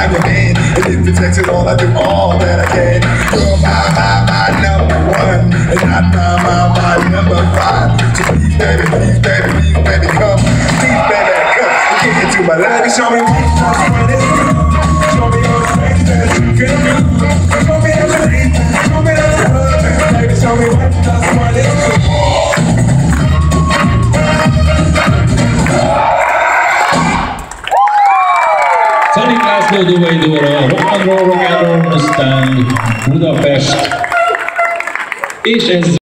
I'm your man. And if it's sex at all, I do all that I can. You're my number one, and not my number five. So please, baby, please, baby, please, baby, come. Please, baby, come. Get into my life and show me what it's do. Show me all the things that you can do. Show me how to eat, show me how to love, baby, show me what it's do. Szanik László Duvai Dóra, Rock and Roll Mustang, Budapest, és ez